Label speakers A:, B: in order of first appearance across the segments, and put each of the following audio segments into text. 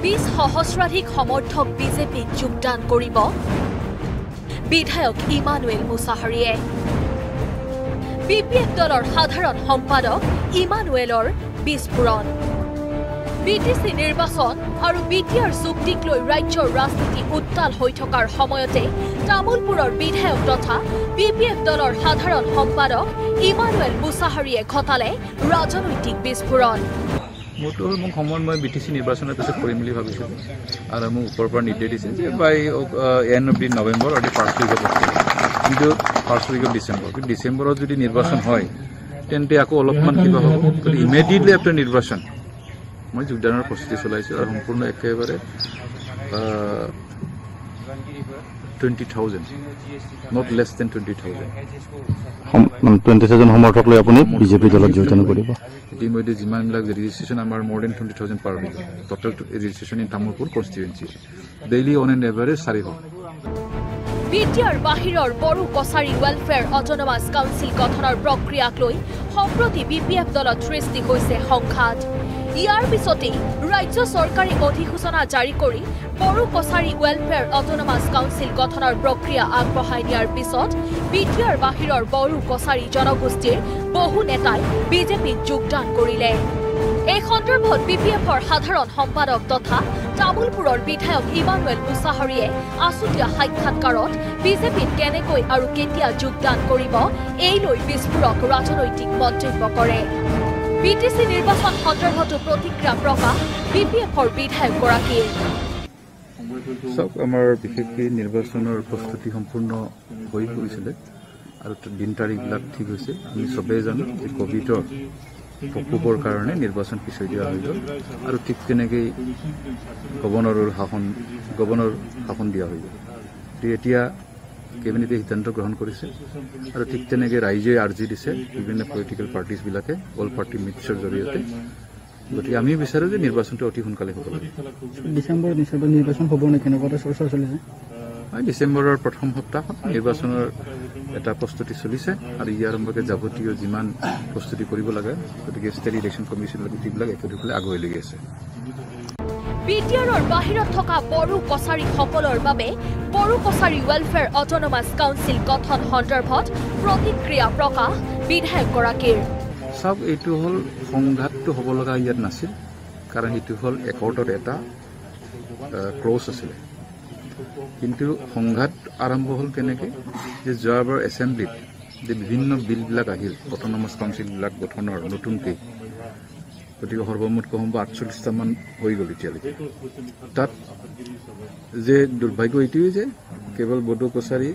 A: 20 সহস্ৰাধিক সমৰ্থক বিজেপিত যোগদান কৰিব বিধায়ক ইমানুৱেল মুছাহাৰীয়ে বিপিএফ দলৰ সাধাৰণ সম্পাদক ইমানুৱেলৰ বিস্ফোৰণ বিটিসি নিৰ্বাচন আৰু বিটিআৰ চুক্তিক লৈ ৰাজ্যৰ ৰাজনীতি উত্তাল হৈ থকাৰ সময়তে তামুলপুৰৰ বিধায়ক তথা বিপিএফ দলৰ সাধাৰণ সম্পাদক ইমানুৱেল মুছাহাৰীয়ে ঘটালে ৰাজনৈতিক বিস্ফোৰণ
B: মোৰটো হ'ল মোক সময় মই বিটিসি নিৰ্বাচনৰ পিছত কৰিম বুলি ভাবিছিলোঁ আৰু মোক ওপৰৰ পৰা নিৰ্দেশ দিছে যে by end of the November আৰু দি ফাৰ্ষ্ট উইক অফ কিন্তু ফাৰ্ষ্ট উইক অফ ডিচেম্বৰ কিন্তু ডিচেম্বৰত যদি নিৰ্বাচন হয় তেন্তে আকৌ অলপমান কিবা হ'ব গতিকে ইমিডিয়েটলি আফটাৰ নিৰ্বাচন মই যোগদানৰ প্ৰস্তুতি চলাইছোঁ আৰু সম্পূৰ্ণ একেবাৰে 20,000 not less than 20,000
C: 20,000 সমৰ্থক লৈ আপুনি বিজেপি দলত যোগদান কৰিব
B: ইতিমধ্যে যিমানবিলাক ৰেজিষ্ট্ৰেশ্যন আমাৰ more than 20,000 পাৰ হৈ গ'ল total registration in Tamulpur constituency daily on an average 400
A: BTR বাহিৰৰ Bodo Kachari welfare autonomous council গঠনৰ প্ৰক্ৰিয়াক লৈ সম্প্ৰতি বিপিএফ দলত সৃষ্টি হৈছে সংঘাত ইয়াৰ পিছতে ৰাজ্য চৰকাৰে অধিসূচনা জাৰি কৰি Bodo Kachari welfare autonomous council গঠনৰ প্ৰক্ৰিয়া আগবঢ়াই দিয়াৰ পিছত বিটিআৰ বাহিৰৰ বড়ো কছাৰী জনগোষ্ঠীৰ বহু নেতাই বিজেপিত যোগদান কৰিলে এই সন্দৰ্ভত বিপিএফৰ সাধাৰণ সম্পাদক তথা তামুলপুৰৰ বিধায়ক ইমানুৱেল মুছাহাৰীয়ে আছুতীয়া সাক্ষাৎকাৰত বিজেপিত কেনেকৈ আৰু কেতিয়া যোগদান কৰিব এই লৈ বিস্ফোৰক ৰাজনৈতিক মন্তব্য কৰে বিটিসি নিৰ্বাচন সন্দৰ্ভতো প্ৰতিক্ৰিয়া প্ৰকাশ বিপিএফৰ বিধায়কগৰাকীৰ
B: সব আমাৰ বিশেষকৈ নিৰ্বাচনৰ প্ৰস্তুতি সম্পূৰ্ণ হৈ পৰিছিলে আৰু দিন তাৰিখবিলাক ঠিক হৈছে আমি চবেই জানো যে কোভিডৰ প্ৰকোপৰ কাৰণে নিৰ্বাচন পিছুৱাই দিয়া হৈ গ'ল আৰু ঠিক তেনেকৈ গভৰ্ণৰৰ শাসন দিয়া হৈ গ'ল এতিয়া কেবিনেটে সিদ্ধান্ত গ্ৰহণ কৰিছে আৰু ঠিক তেনেকৈ ৰাইজে আৰ্জি দিছে বিভিন্ন পলিটিকেল পাৰ্টিজবিলাকে অল পাৰ্টি মিটছৰ জৰিয়তে গতিকে আমি বিচাৰোঁ যে নিৰ্বাচনটো অতি সোনকালে হ'ব লাগে
C: ডিচেম্বৰত নিৰ্বাচন হ'ব নে কেনেকুৱা চৰ্চা চলিছে
B: ডিচেম্বৰৰ প্ৰথম সপ্তাহত নিৰ্বাচনৰ এটা প্ৰস্তুতি চলিছে আৰু ইয়াৰ সম্পৰ্কে যাৱতীয় যিমান প্ৰস্তুতি কৰিব লাগে গতিকে ষ্টেট ইলেকশ্যন কমিশ্যনৰ গোটেইবিলাক একেদৰে আগুৱাই লৈ আছে
A: বিটিআৰৰ বাহিৰত থকা বড়ো কছাৰীসকলৰ বাবে Bodo Kachari welfare autonomous council গঠন সন্দৰ্ভত প্ৰতিক্ৰিয়া প্ৰকাশ বিধায়কগৰাকীৰ
B: চাওক এইটো হ'ল সংঘাতটো হ'ব লগা ইয়াত নাছিল কাৰণ এইটো হ'ল একৰ্টৰ এটা ক্লজ আছিলে কিন্তু সংঘাত আৰম্ভ হ'ল কেনেকৈ যে যোৱাবাৰ এছেম্বলিত যে বিভিন্ন বিলবিলাক আহিল অট'নমাছ কাউন্সিলবিলাক গঠনৰ নতুনকৈ গতিকে সৰ্বমুঠ কম 48টামান হৈ গ'ল এতিয়ালৈকে তাত যে দুৰ্ভাগ্য এইটোৱেই যে কেৱল Bodo Kachari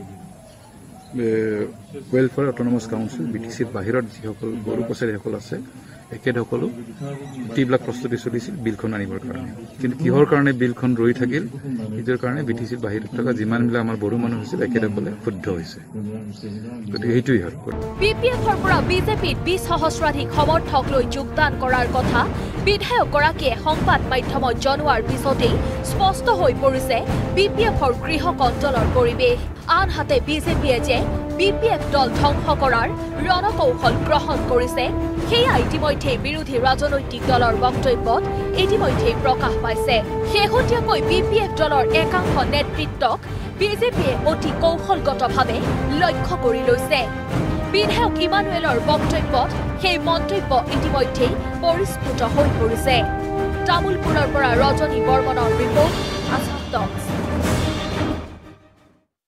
B: welfare autonomous council বিটিচিৰ বাহিৰত যিসকল বড়ো কছাৰীসকল আছে একেসকলো গোটেইবিলাক প্ৰস্তুতি চলিছিল বিলখন আনিবৰ কাৰণে কিন্তু কিহৰ কাৰণে বিলখন ৰৈ থাকিল নিজৰ কাৰণে বিটিচিৰ বাহিৰত থকা যিমানবিলাক আমাৰ বড়ো মানুহ হৈছিল একেসকলে ক্ষুব্ধ হৈছে গতিকে সেইটোৱেই হ'ল
A: বিপিএফৰ পৰা বিজেপিত 20 সহস্ৰাধিক সমৰ্থক লৈ যোগদান কৰাৰ কথা বিধায়কগৰাকীয়ে সংবাদ মাধ্যমত জনোৱাৰ পিছতেই স্পষ্ট হৈ পৰিছে বিপিএফৰ গৃহ কণ্ট্ৰলৰ পৰিৱেশ আনহাতে বিজেপিয়ে যে বিপিএফ দল ধ্বংস কৰাৰ ৰণকৌশল গ্ৰহণ কৰিছে সেয়া ইতিমধ্যে বিৰোধী ৰাজনৈতিক দলৰ বক্তব্যত ইতিমধ্যে প্ৰকাশ পাইছে শেহতীয়াকৈ বিপিএফ দলৰ একাংশ নেতৃত্বক বিজেপিয়ে অতি কৌশলগতভাৱে লক্ষ্য কৰি লৈছে বিধায়ক ইমানুৱেলৰ বক্তব্যত সেই মন্তব্য ইতিমধ্যে পৰিস্ফুট হৈ পৰিছে তামুলপুৰৰ পৰা ৰজনী বৰ্মনৰ ৰিপৰ্ট আছাম টক্স